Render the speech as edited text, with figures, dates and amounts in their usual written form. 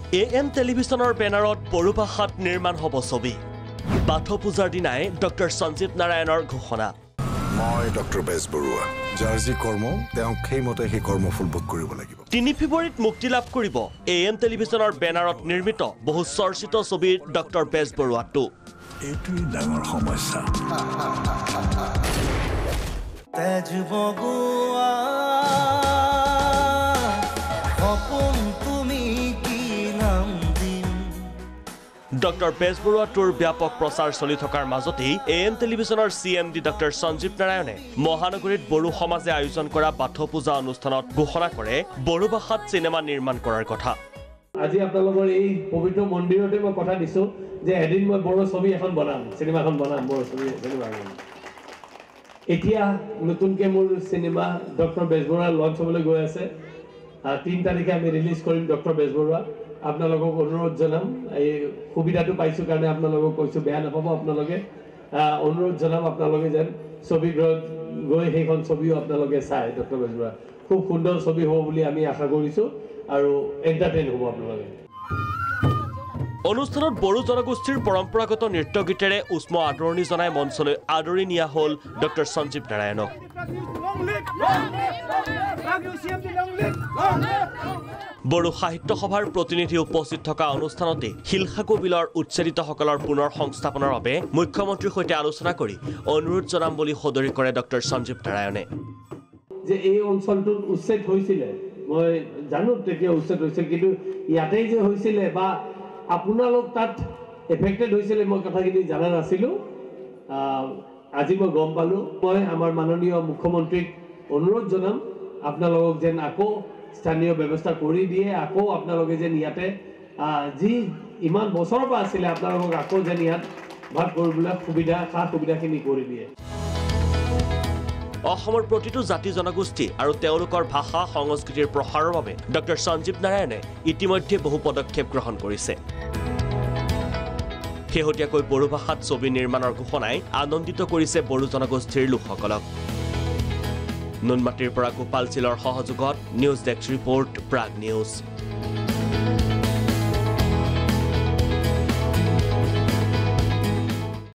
AM টেলিভিছনৰ বেনাৰত বড়ো ভাষাত নিৰ্মাণ হ'ব ছবি বাথৌ পূজাৰ দিনাই ডক্টৰ সঞ্জীৱ নাৰায়ণৰ ঘোষণা মই ডক্টৰ বেজ বৰুৱা জাৰ্জি কৰ্ম তেওঁ খেইমতে হে কৰ্মফল ভোগ কৰিব লাগিব 3 ফেব্ৰুৱাৰীত মুক্তি লাভ কৰিব AM টেলিভিছনৰ বেনাৰত নিৰ্মিত বহু চৰ্চিত ছবি ডক্টৰ বেজ বৰুৱাটো এটোই ডাঙৰ সমস্যা তেজ বগুৱা সপোন তুমি কি নাম দিম ডক্টৰ বেজ বৰুৱাটোৰ ব্যাপক প্ৰচাৰ চলি থকাৰ মাজতেই AM টেলিভিছনৰ CMD ডক্টৰ সঞ্জীৱ নাৰায়ণে মহানগৰীত বড়ো সমাজে আয়োজন কৰা বাথৌ পূজা অনুষ্ঠানত ঘোষণা কৰে বড়ো ভাষাত চিনেমা নিৰ্মাণ কৰাৰ কথা আজি আপোনালোকৰ এই পবিত্ৰ মন্দিৰতে মই কথা দিছো যে এদিন মই বড়ো ছবি এখন বনাম চিনেমাখন বনাম বড়ো ছবি চিনেমা এতিয়া নতুনকে মোৰ চিনেমা ডক্টৰ বেজ বৰুৱা লঞ্চ হ'বলৈ গৈ আছে 3 তাৰিখে আমি ৰিলিজ কৰিম ডক্টৰ বেজ বৰুৱা আপোনালোকক অনুৰোধ জনাম এই সুবিধাটো পাইছো কাৰণে আপোনালোকক কৈছো বেয়া নাপাব আপোনালোকে অনুৰোধ জনাম আপোনালোকে যেন ছবিগৃহত গৈ সেইখন ছবিও আপোনালোকে চাই ডক্টৰ বেজ বৰুৱা খুব সুন্দৰ ছবি হ'ব বুলি আমি আশা কৰিছো আৰু এন্টাৰটেইন হ'ব আপোনালোকে অনুষ্ঠানত বড়ো জনগোষ্ঠীৰ পৰম্পৰাগত নৃত্য গীতেৰে উষ্ম আদৰণি জনাই মঞ্চলৈ আদৰি নিয়া হ'ল ডক্টৰ সঞ্জীৱ নাৰায়ণক বড়ো সাহিত্য সভাৰ প্ৰতিনিধি উপস্থিত থকা অনুষ্ঠানতে শিলখাকু বিলৰ উচ্ছেদিতসকলৰ পুনৰ সংস্থাপনৰ বাবে মুখ্যমন্ত্ৰীৰ সৈতে আলোচনা কৰি অনুৰোধ জনাম বুলি সদৰি কৰে ডক্টৰ সঞ্জীৱ নাৰায়ণে যে এই অঞ্চলটোত উচ্ছেদ হৈছিল মই জানো তেতিয়া উচ্ছেদ হৈছিল কিন্তু ইয়াতেই যে হৈছিল বা আপোনালোক তাত এফেক্টেড হৈছিল মই কথাখিনি জানা নাছিলো আজি মই গম পালো মই আমাৰ মাননীয় মুখ্যমন্ত্ৰীক অনুৰোধ জনাম আপোনালোকক যেন আকৌ স্থানীয় ব্যৱস্থা কৰি দিয়ে আকৌ আপোনালোকে যেন ইয়াতে যি ইমান বছৰৰ পৰা আছিল আপোনালোকক আকৌ যেন ইয়াত ভাগ কৰিবলৈ সুবিধাখিনি কৰি দিয়ে অসমৰ প্ৰতিটো জাতি জনগোষ্ঠী আৰু তেওঁলোকৰ ভাষা সংস্কৃতিৰ প্ৰসাৰৰ বাবে ডক্টৰ সঞ্জীৱ নাৰায়ণে ইতিমধ্যে বহু পদক্ষেপ গ্ৰহণ কৰিছে শেহতীয়াকৈ বড়ো ভাষাত ছবি নিৰ্মাণৰ ঘোষণাই আনন্দিত কৰিছে বড়ো জনগোষ্ঠীৰ লোকসকলক নুনমাটিৰ পৰা গোপাল চিলৰ সহযোগত news desk report Prag news